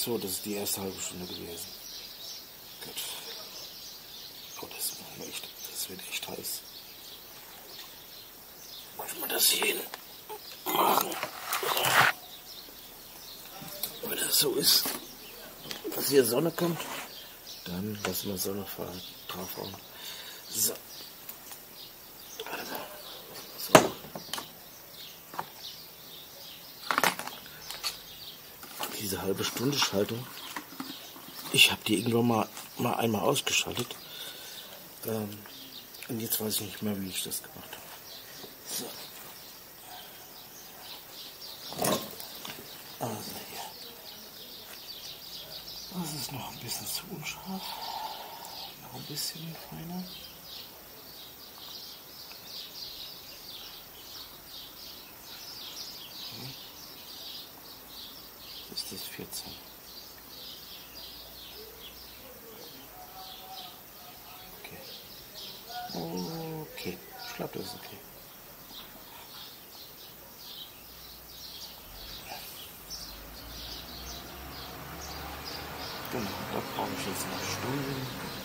So, das ist die erste halbe Stunde gewesen. Gut. Oh, das wird echt heiß. Muss man das hier hin machen? Wenn das so ist, dass hier Sonne kommt, dann lassen wir Sonne draufhauen. So. Warte mal. So. Diese halbe Stunde Schaltung, ich habe die irgendwann mal einmal ausgeschaltet. Und jetzt weiß ich nicht mehr, wie ich das gemacht habe. So. Also hier. Das ist noch ein bisschen zu unscharf. Noch ein bisschen feiner. Das ist 14. Okay, ich glaube, das ist okay. Genau, da brauche ich jetzt noch Stunden.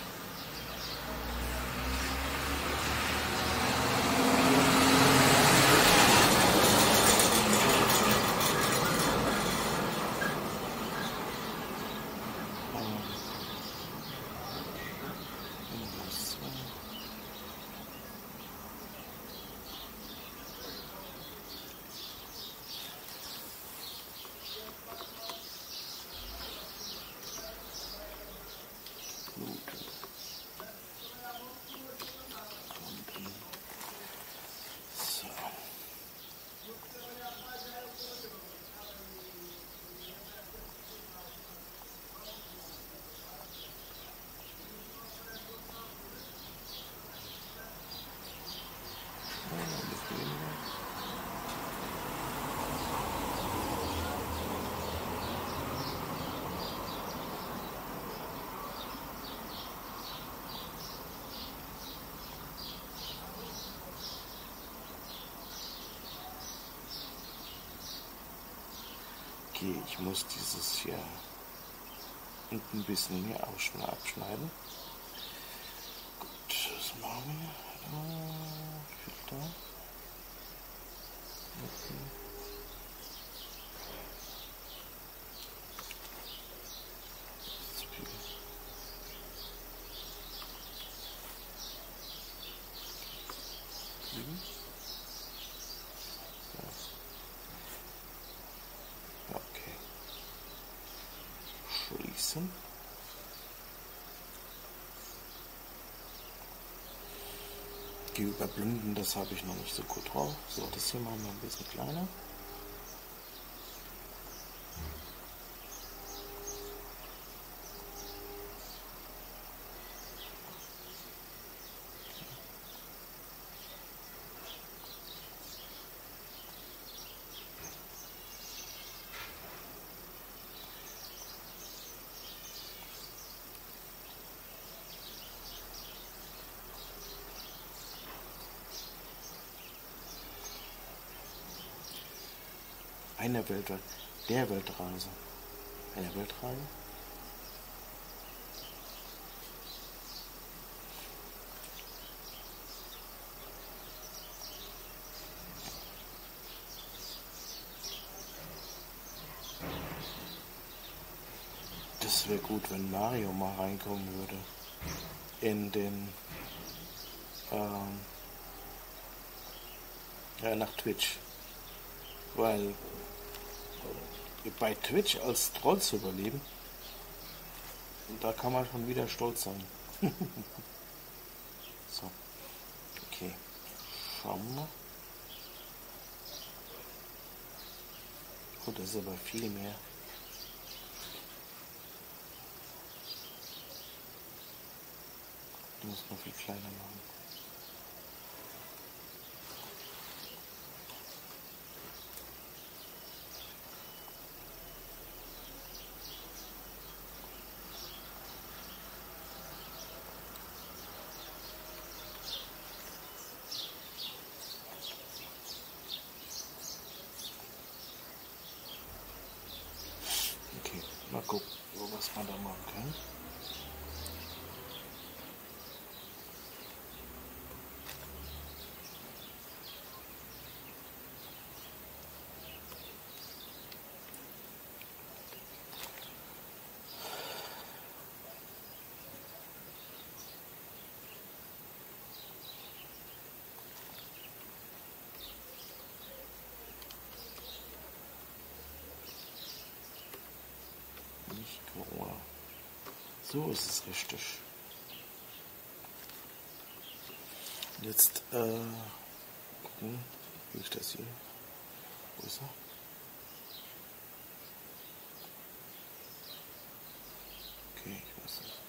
Okay, ich muss dieses hier unten ein bisschen mehr abschneiden. Gut, das machen wir. Filter. Okay. Zu viel. Okay. Schließen. Die Überblenden, das habe ich noch nicht so gut drauf. So, das hier machen wir ein bisschen kleiner. Der Weltreise. Eine Weltreise? Das wäre gut, wenn Mario mal reinkommen würde. In den nach Twitch. Weil bei Twitch als Troll zu überleben, da kann man schon wieder stolz sein. So, okay, schauen wir mal. Oh, das ist aber viel mehr. Ich muss noch viel kleiner machen. Mal gucken, was man da machen kann. Nicht Corona. So ist es richtig. Jetzt gucken, wie ich das hier. Wo ist er? Okay, ich weiß nicht.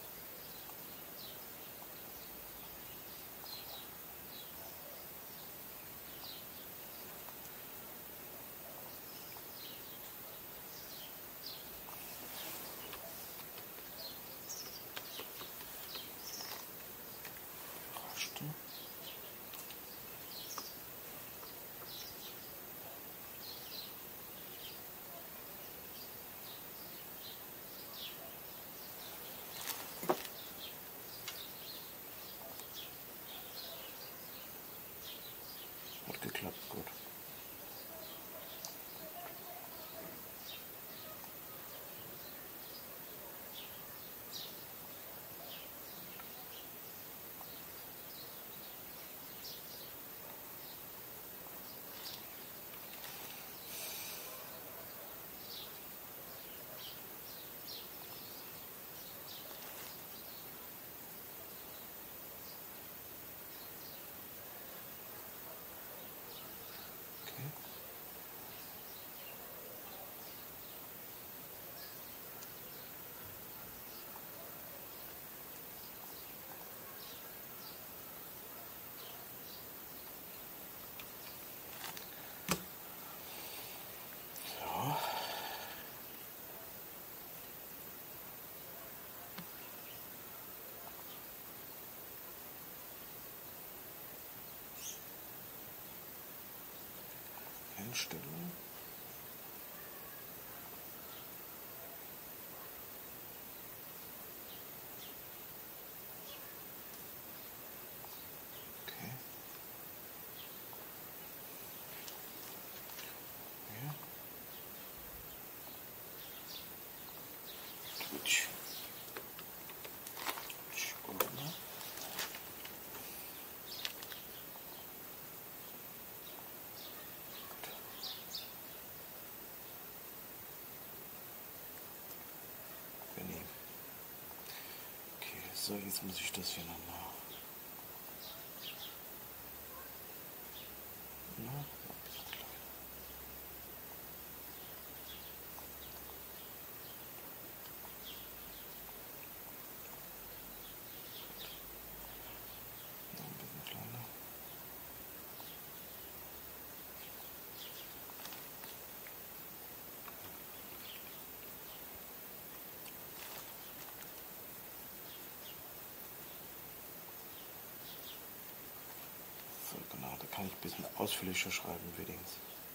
Hat geklappt, gut. Einstellungen. Okay. Ja. Twitch. Ordner. Okay, so jetzt muss ich das hier nochmal. Na, ein bisschen kleiner. Noch ein bisschen kleiner. So, genau, da kann ich ein bisschen ausführlicher schreiben übrigens.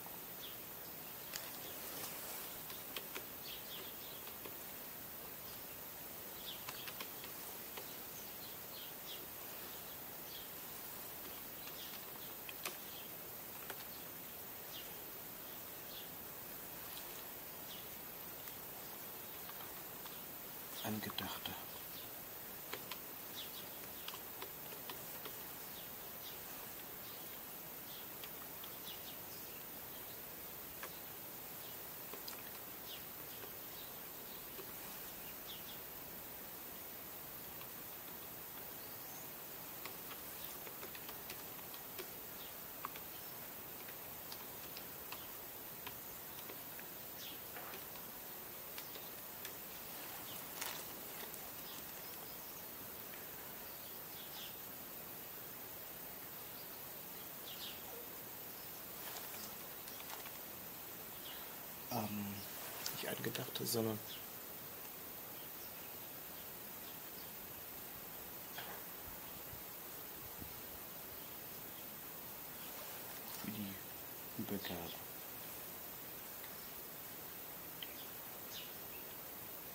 Angedachte. Nicht Angedachte, sondern für die Übergabe.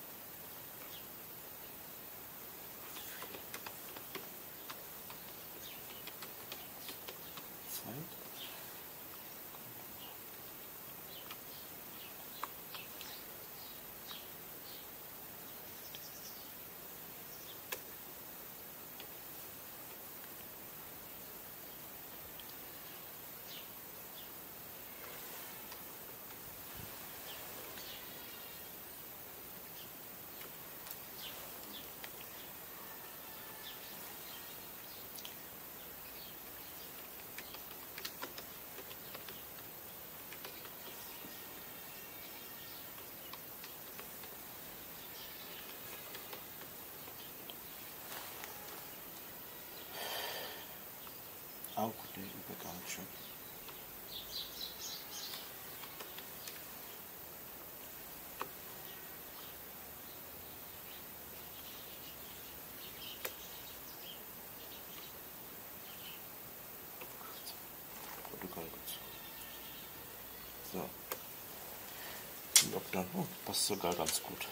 angezogen. So. Lockdown, oh, passt sogar ganz gut.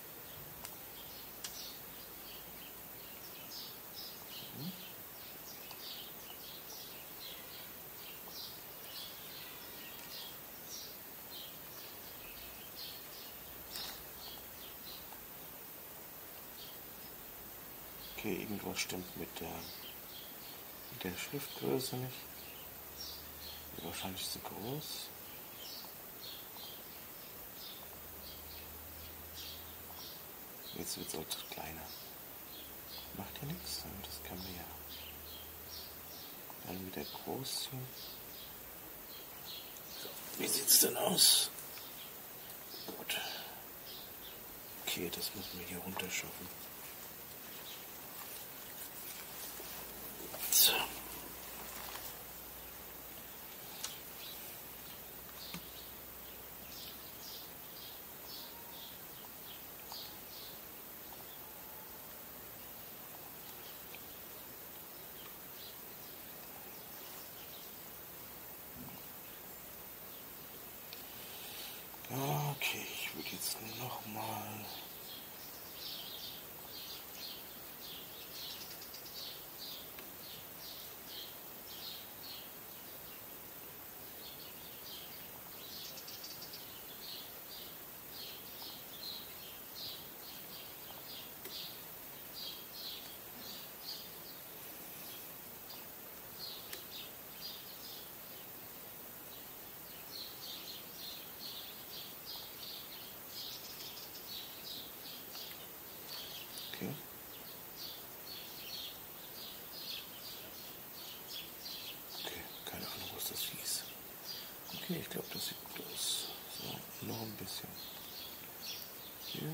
Okay, irgendwas stimmt mit der Schriftgröße nicht. Wahrscheinlich zu groß. Jetzt wird es auch kleiner. Macht ja nichts, das kann man ja dann wieder groß ziehen. So, wie sieht es denn aus? Gut. Okay, das müssen wir hier runter schaffen. So. Okay, ich würde jetzt nochmal okay. Okay, keine Ahnung, was das hieß. Okay, ich glaube, das sieht gut aus. So, noch ein bisschen. Hier.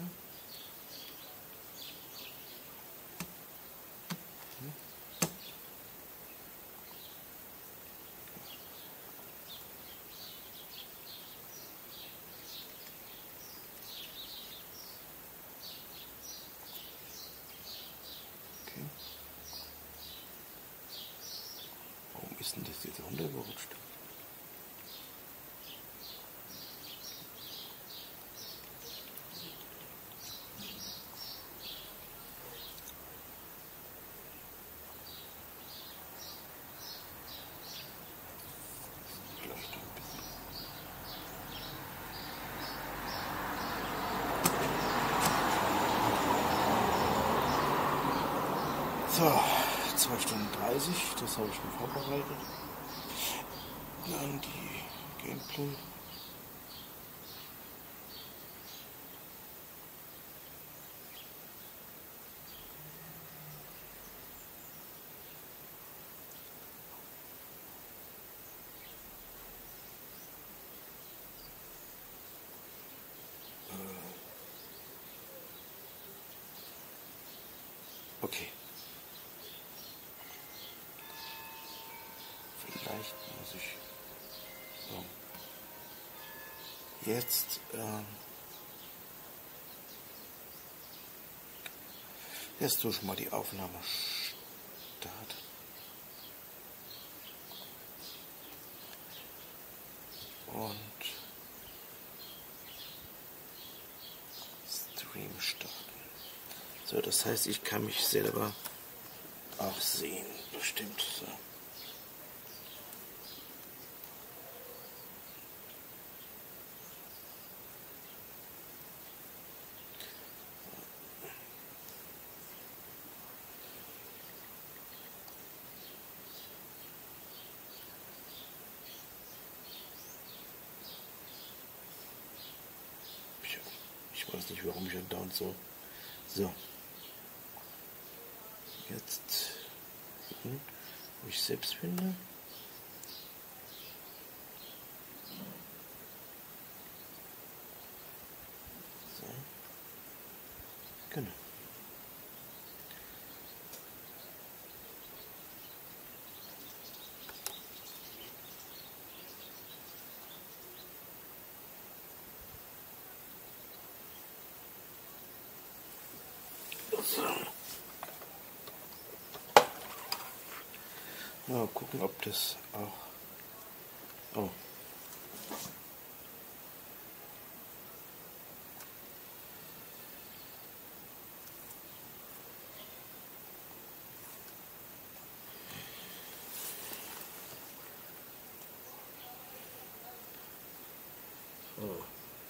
Okay. Warum ist denn das jetzt runtergerutscht? Vielleicht ein bisschen. So, 2 Stunden 30, das habe ich mir vorbereitet. Dann die Gameplay. Okay. Vielleicht muss ich so. Jetzt tue ich mal die Aufnahme starten. Und Stream starten. So, das heißt, ich kann mich selber auch sehen, bestimmt. So. Ich weiß nicht, warum ich andauernd so. So. Jetzt gucken, wo ich selbst finde. So. Genau. So. Mal gucken, ob das auch Oh. Oh.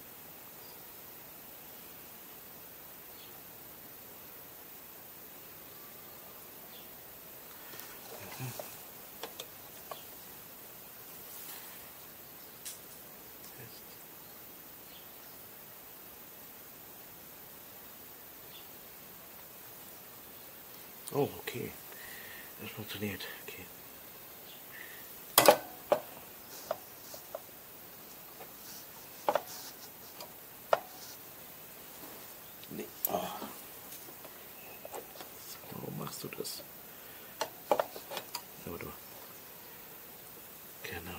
Oh, okay. Das funktioniert. Okay. Nee. Oh. Warum machst du das? Aber du. Genau.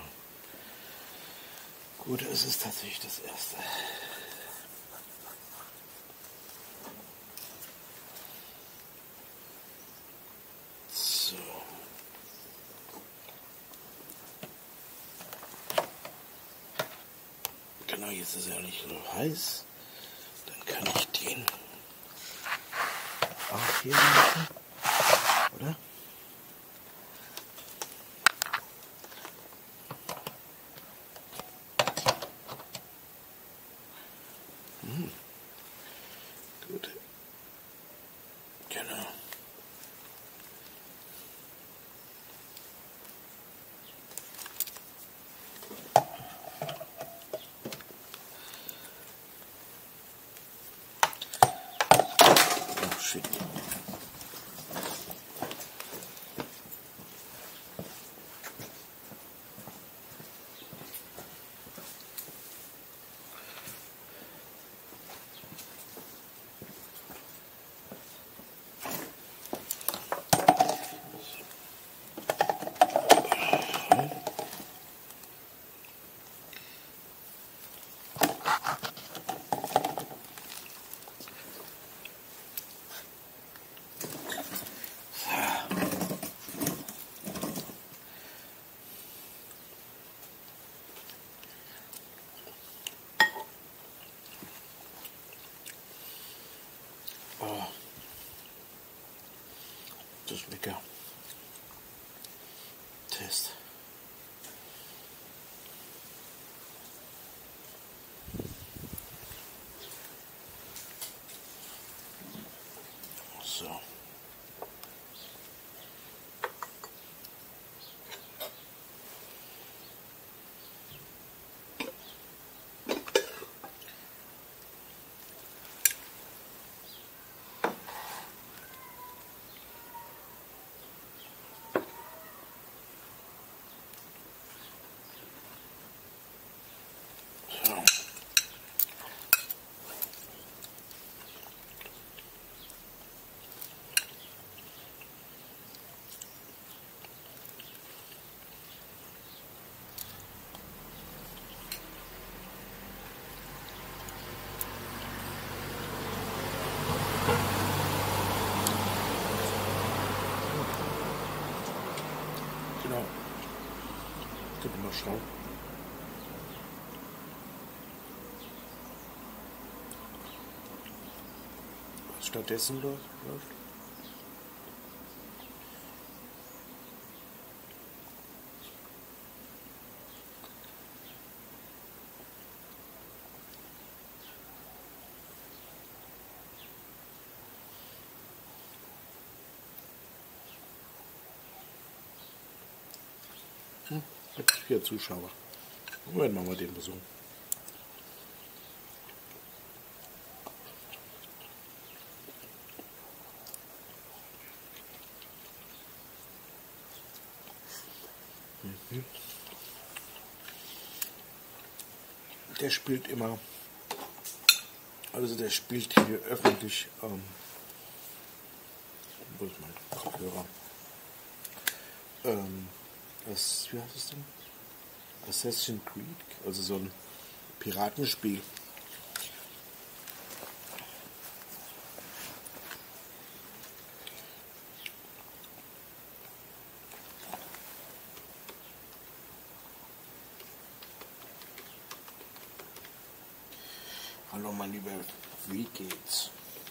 Gut, es ist tatsächlich das erste. So. Genau, jetzt ist er nicht so heiß. Dann kann ich den auch hier machen, oder? Gut. Genau. Oh, shit. Oh, das ist lecker. Test. So. So. Genau. Können wir mal schauen. Was stattdessen läuft? Mit 4 Zuschauer. Moment, machen wir den Besuch. Der spielt immer, also der spielt hier öffentlich, wo ist mein Kopfhörer? Wie heißt es denn? Assassin's Creed, also so ein Piratenspiel. Hallo mein Lieber, wie geht's?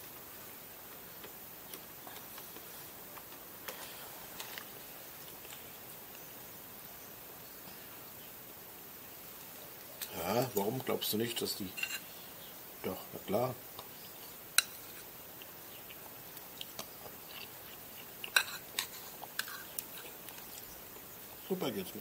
Ja, warum glaubst du nicht, dass die... Doch, na klar. Super geht's mir.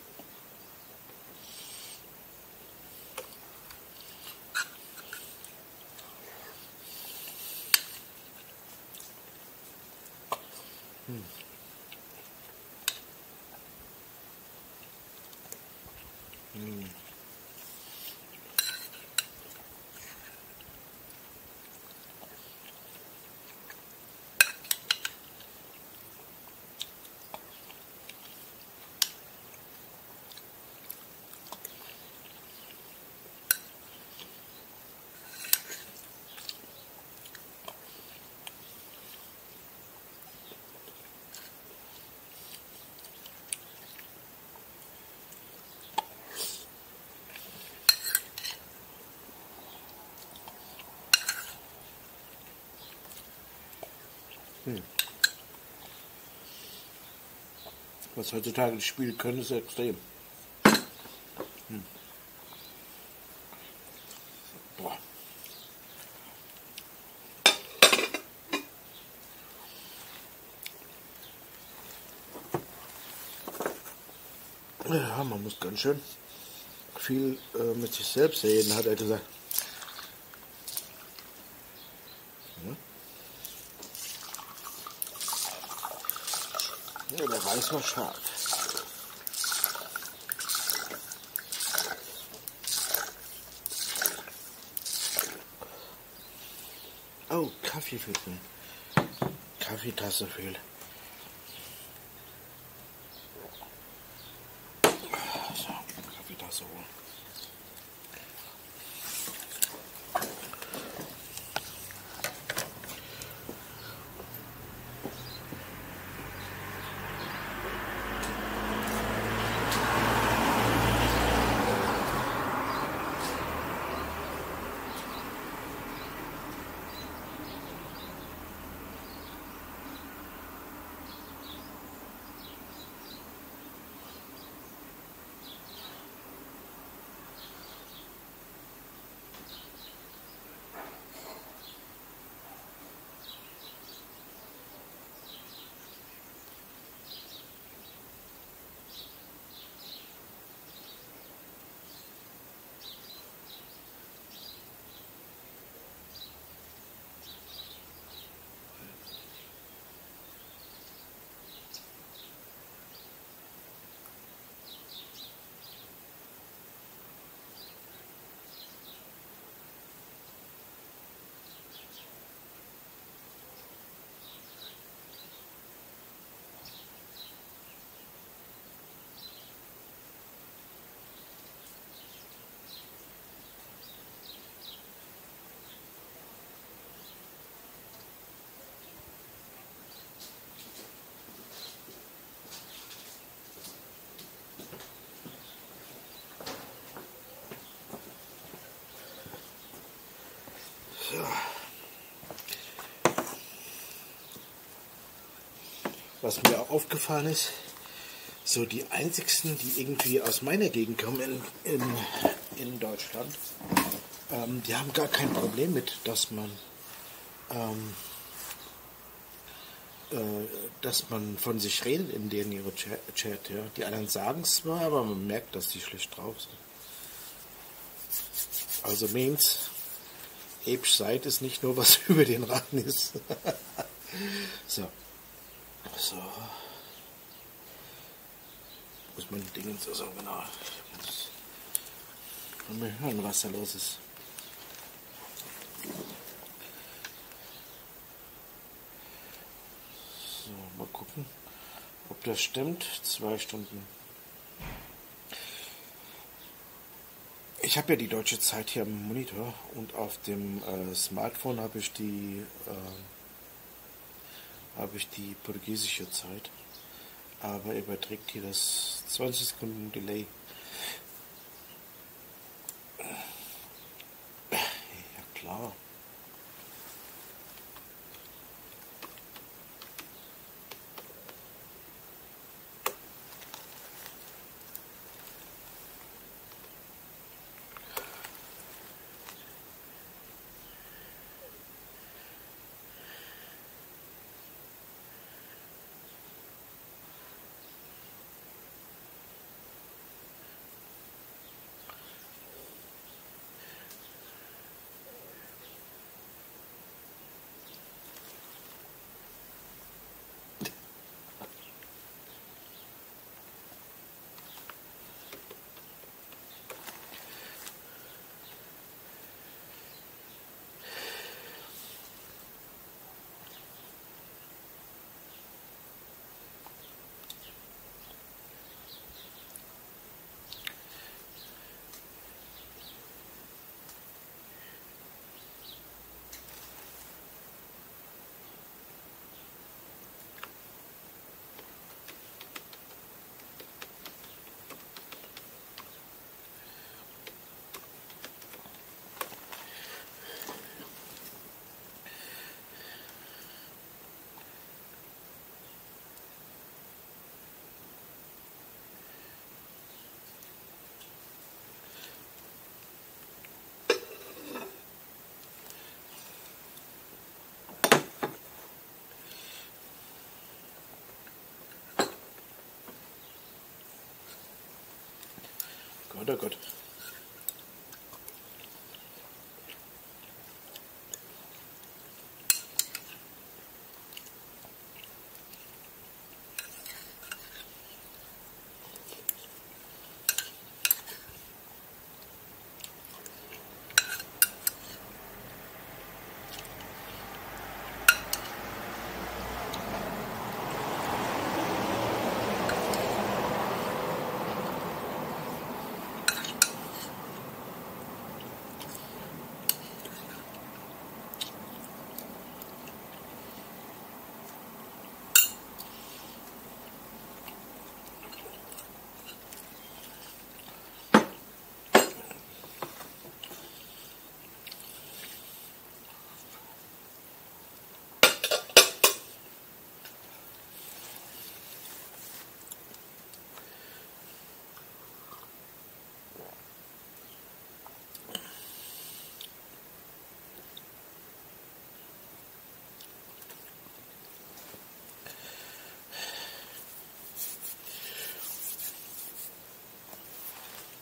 Was heutzutage die Spiele können, ist extrem. Boah. Ja, man muss ganz schön viel mit sich selbst reden, hat er gesagt. Ja, der weiß, was schadet. Oh, Kaffee fehlt mir. Kaffeetasse fehlt. So, Kaffeetasse holen. So. Was mir auch aufgefallen ist, so die einzigsten, die irgendwie aus meiner Gegend kommen in Deutschland, die haben gar kein Problem mit, dass man von sich redet in denen ihre Chat. Ja. Die anderen sagen es zwar, aber man merkt, dass die schlecht drauf sind. Also means, Ebsch seid es nicht nur, was über den Rachen ist. So. So. Wo ist mein Ding? So, genau. Mal hören, was da los ist. So, mal gucken, ob das stimmt. 2 Stunden. Ich habe ja die deutsche Zeit hier am Monitor und auf dem Smartphone habe ich die portugiesische Zeit, aber überträgt hier das 20 Sekunden Delay. Ja klar. oder Gott.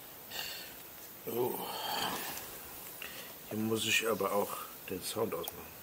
Oh. Hier muss ich aber auch den Sound ausmachen.